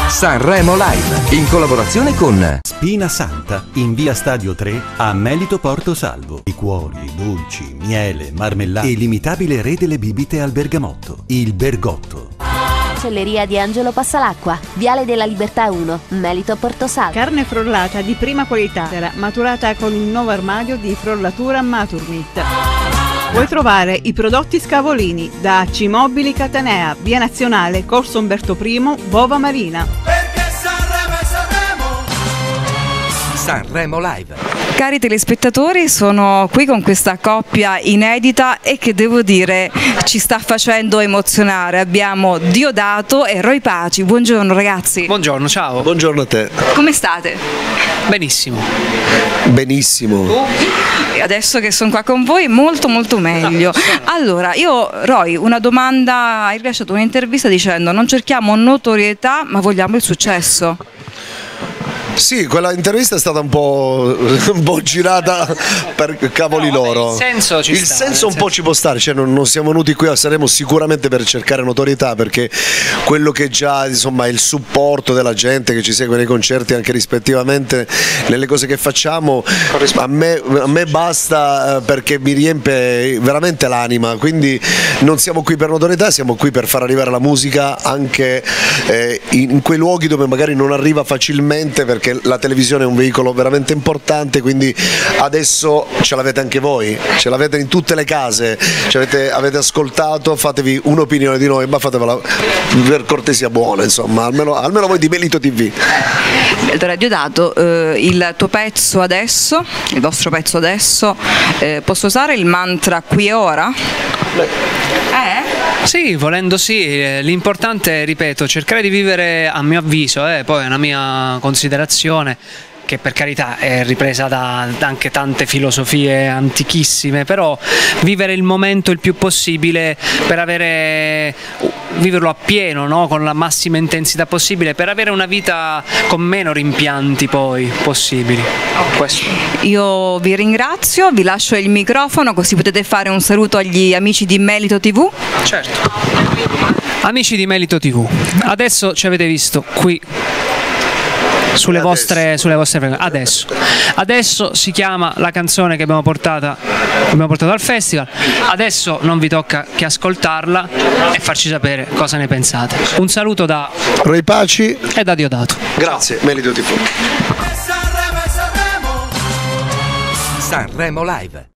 Sanremo Live, in collaborazione con Spina Santa, in via Stadio 3 a Melito Porto Salvo. Liquori, dolci, miele, marmellate e l'imitabile re delle bibite al bergamotto, il Bergotto. Macelleria di Angelo Passalacqua, Viale della Libertà 1, Melito Porto Salvo. Carne frollata di prima qualità, maturata con il nuovo armadio di frollatura Maturmit. Puoi trovare i prodotti Scavolini da Cimobili Catanea, Via Nazionale, Corso Umberto I, Bova Marina. Perché Sanremo è Sanremo! Sanremo Live. Cari telespettatori, sono qui con questa coppia inedita e che devo dire ci sta facendo emozionare. Abbiamo Diodato e Roy Paci. Buongiorno ragazzi. Buongiorno, ciao. Buongiorno a te. Come state? Benissimo. Benissimo. E adesso che sono qua con voi molto meglio. Allora, io Roy, una domanda, hai rilasciato un'intervista dicendo non cerchiamo notorietà ma vogliamo il successo. Sì, quella intervista è stata un po' girata per cavoli loro. Il senso ci sta, senso un po' ci può stare, cioè non siamo venuti qui a Sanremo sicuramente per cercare notorietà, perché quello che già insomma è il supporto della gente che ci segue nei concerti anche rispettivamente nelle cose che facciamo a me basta, perché mi riempie veramente l'anima, quindi non siamo qui per notorietà, siamo qui per far arrivare la musica anche in quei luoghi dove magari non arriva facilmente, perché la televisione è un veicolo veramente importante, quindi adesso ce l'avete anche voi, ce l'avete in tutte le case, avete ascoltato, fatevi un'opinione di noi, ma fatevela per cortesia buona, insomma, almeno voi di Melito TV. Allora Diodato, il tuo pezzo adesso, il vostro pezzo adesso, posso usare il mantra qui e ora? Sì, volendo sì, l'importante è, ripeto, cercare di vivere, a mio avviso, poi è una mia considerazione, che per carità è ripresa da anche tante filosofie antichissime, però vivere il momento il più possibile per viverlo appieno, no? Con la massima intensità possibile, per avere una vita con meno rimpianti poi possibili. Questo. Io vi ringrazio, vi lascio il microfono così potete fare un saluto agli amici di Melito TV. Certo. Amici di Melito TV, adesso ci avete visto qui sulle vostre frequenze. Adesso si chiama la canzone che abbiamo portato al festival. Adesso non vi tocca che ascoltarla e farci sapere cosa ne pensate. Un saluto da Roy Paci e da Diodato. Grazie, Melito TV. Sanremo Live.